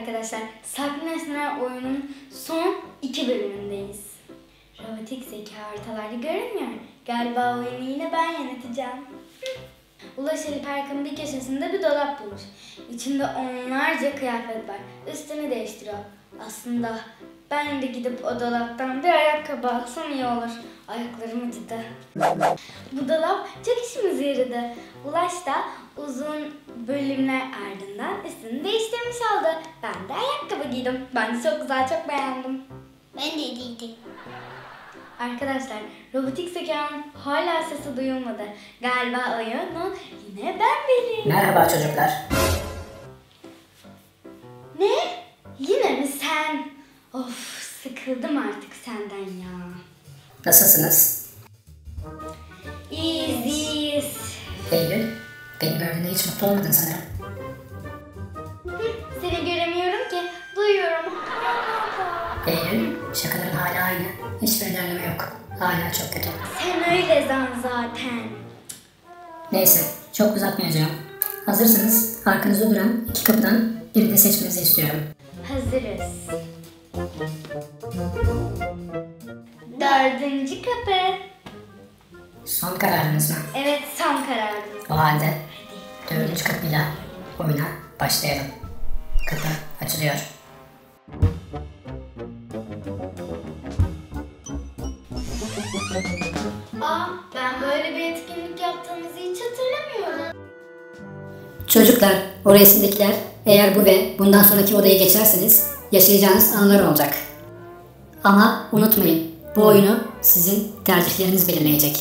arkadaşlar. Saklı Nesneler oyunun son 2 bölümündeyiz. Robotik zeka haritalarda görünmüyor. Galiba oyunu yine ben yöneteceğim. Ulaş Ali Park'ın bir köşesinde bir dolap bulmuş. İçinde onlarca kıyafet var. Üstünü değiştiriyor. Aslında ben de gidip o dolaptan bir ayakkabı alsam iyi olur. Ayaklarım acıdı. Bu dolap çok işimize yaradı. Ulaş da uzun bölümler ardından üstünü değiştirmiş oldu. Ben de ayakkabı giydim. Bence çok güzel, çok beğendim. Ben de giydim. Arkadaşlar, robotik zekanın hala sesi duyulmadı. Galiba oyunu yine ben vereyim. Merhaba çocuklar. Ne? Yine mi sen? Of, sıkıldım artık senden ya. Nasılsınız? İyiyiz. Eylül, beni gördüğünde hiç mutlu olmadın sanırım. Seni göremiyorum ki, duyuyorum. Eylül, şakaların hala aynı. Hiçbir ilerleme yok. Hala çok kötü. Sen öyle zan zaten. Neyse, çok uzatmayacağım. Hazırsanız arkanızda duran 2 kapıdan birini seçmenizi istiyorum. Hazırız. 4. kapı. Son kararınız mı? Evet, son kararımız. O halde 4. kapıyla oyuna başlayalım. Kapı açılıyor. Ben böyle bir etkinlik yaptığımızı hiç hatırlamıyorum. Çocuklar, o resimdekiler eğer bu ve bundan sonraki odaya geçerseniz yaşayacağınız anılar olacak. Ama unutmayın, bu oyunu sizin tercihleriniz belirleyecek.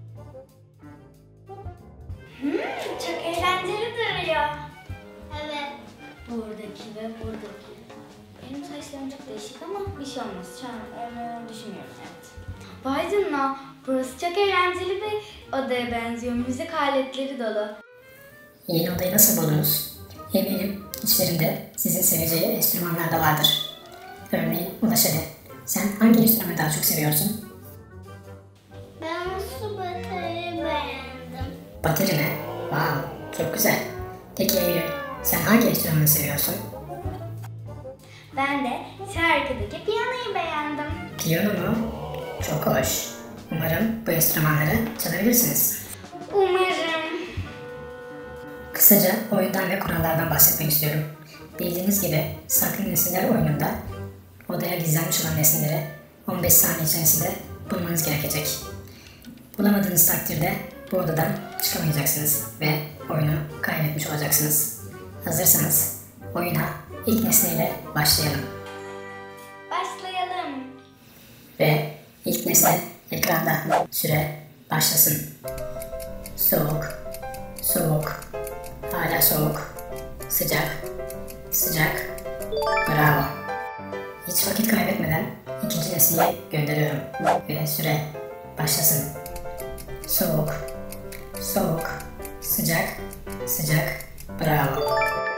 Çok eğlenceli duruyor. Evet. Buradaki ve buradaki. Benim saçlarım çok değişik ama bir şey olmaz. Şu an onu düşünmüyorum, evet. Vay canına, burası çok eğlenceli bir odaya benziyor. Müzik aletleri dolu. Yeni odayı nasıl buldunuz? Eminim içlerinde sizin seveceği enstrümanlar da vardır. Örneğin Ulaş Ali, sen hangi enstrümanı daha çok seviyorsun? Ben su bataryayı beğendim. Bateri mi? Wow, çok güzel. Peki Eylül, sen hangi enstrümanı seviyorsun? Ben de şarkıdaki piyanoyu beğendim. Piyano mu? Çok hoş. Umarım bu enstrümanları çalabilirsiniz. Umarım. Kısaca oyundan ve kurallardan bahsetmek istiyorum. Bildiğiniz gibi Saklı Nesneler oyununda odaya gizlenmiş olan nesneleri 15 saniye içerisinde bulmanız gerekecek. Bulamadığınız takdirde bu odadan çıkamayacaksınız ve oyunu kaybetmiş olacaksınız. Hazırsanız oyuna ilk nesneyle başlayalım. Başlayalım. Ve ilk nesne ekranda. Süre başlasın. Soğuk, soğuk, hala soğuk, sıcak, sıcak, bravo. Hiç vakit kaybetmeden ikinci nesneyi gönderiyorum. Ve süre başlasın. Soğuk, soğuk, sıcak, sıcak, bravo.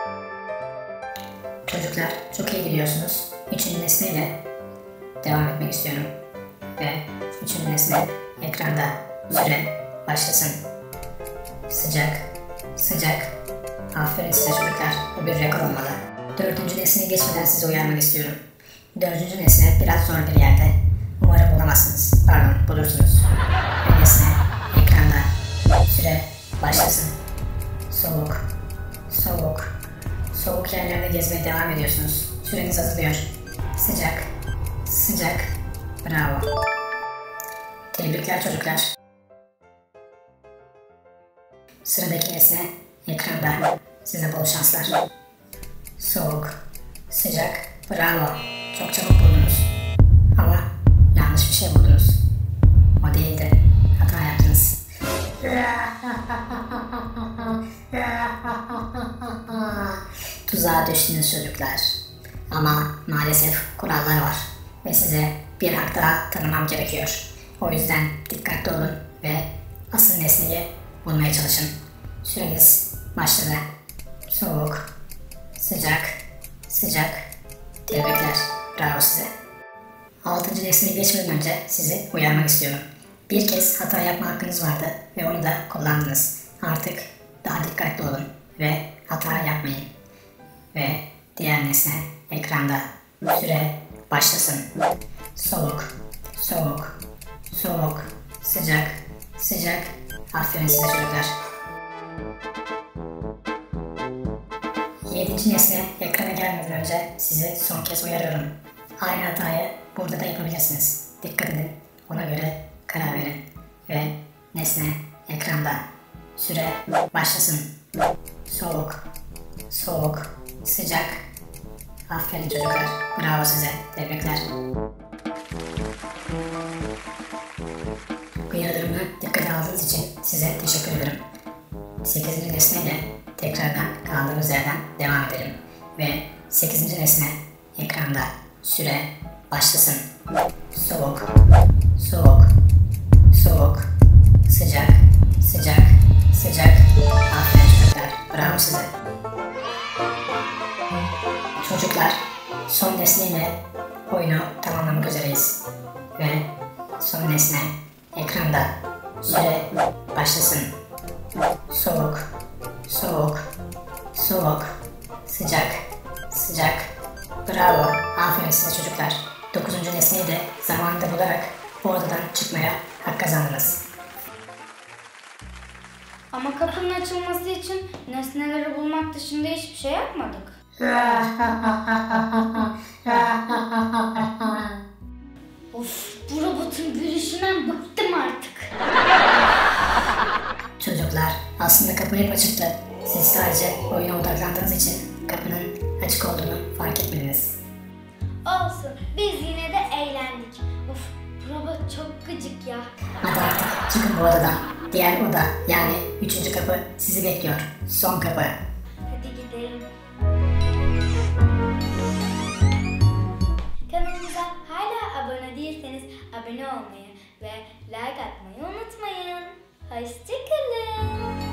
Çocuklar çok iyi gidiyorsunuz. Üçüncü nesneyle devam etmek istiyorum. Ve üçüncü nesne ekranda. Süre başlasın. Sıcak, sıcak. Aferin size çocuklar. Bu bir rekor olmalı. Dördüncü nesneye geçmeden sizi uyarmak istiyorum. Dördüncü nesne biraz zor bir yerde. Umarım bulamazsınız. Pardon, bulursunuz. Ve nesne ekranda. Süre başlasın. Soğuk, soğuk. Soğuk yerlerde gezmeye devam ediyorsunuz. Süreniz azalıyor. Sıcak, sıcak. Bravo. Tebrikler çocuklar. Sıradaki nesne ekranda. Size bol şanslar. Soğuk, sıcak. Bravo. Çok çabuk buldunuz. Ama yanlış bir şey buldunuz. O değildi. Hata yaptınız. Tuzağa düştünüz çocuklar. Ama maalesef kurallar var. Ve size bir hak daha tanımam gerekiyor. O yüzden dikkatli olun ve asıl nesneyi bulmaya çalışın. Süreniz başladı. Soğuk, sıcak, sıcak. Tebrikler. Bravo size. 6. nesneye geçmeden önce sizi uyarmak istiyorum. Bir kez hata yapma hakkınız vardı ve onu da kullandınız. Artık daha dikkatli olun ve hata yapmayın. Ve diğer nesne ekranda. Süre başlasın. Soğuk, soğuk, soğuk, sıcak, sıcak. Aferin size çocuklar. 7. nesne ekrana gelmeden önce sizi son kez uyarıyorum. Aynı hatayı burada da yapabilirsiniz. Dikkat edin, ona göre karar verin. Ve nesne ekranda. Süre başlasın. Soğuk, soğuk, sıcak. Aferin çocuklar, bravo size, tebrikler. Uyarılarımı dikkate aldığınız için size teşekkür ederim. 8. nesneyle tekrardan kaldığımız yerden devam edelim. Ve 8. nesne ekranda. Süre başlasın. Soğuk, soğuk, soğuk, sıcak, sıcak, sıcak. Aferin çocuklar, bravo size. Çocuklar, son nesneyle oyunu tamamlamak üzereyiz. Ve son nesne ekranda. Süre başlasın. Soğuk, soğuk, soğuk, sıcak, sıcak. Bravo, aferin size çocuklar. 9. nesneyi de zamanında bularak bu odadan çıkmaya hak kazandınız. Ama kapının açılması için nesneleri bulmak dışında hiçbir şey yapmadık. Of, bu robotun gülüşünden bıktım artık. Çocuklar, aslında kapı hep açıktı. Siz sadece oyuna odaklandığınız için kapının açık olduğunu fark etmediniz. Olsun, biz yine de eğlendik. Of, bu robot çok gıcık ya. Hadi artık çıkın bu odadan. Diğer oda, yani 3. kapı sizi bekliyor. Son kapı. Hadi gidelim. Kanalımıza hala abone değilseniz abone olmayı ve like atmayı unutmayın. Hoşçakalın.